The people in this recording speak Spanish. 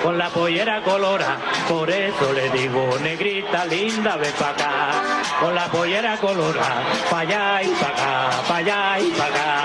con la pollera colora, por eso le digo, negrita linda, ven pa' acá, con la pollera colora, pa' allá y pa' acá, pa' allá y pa' acá.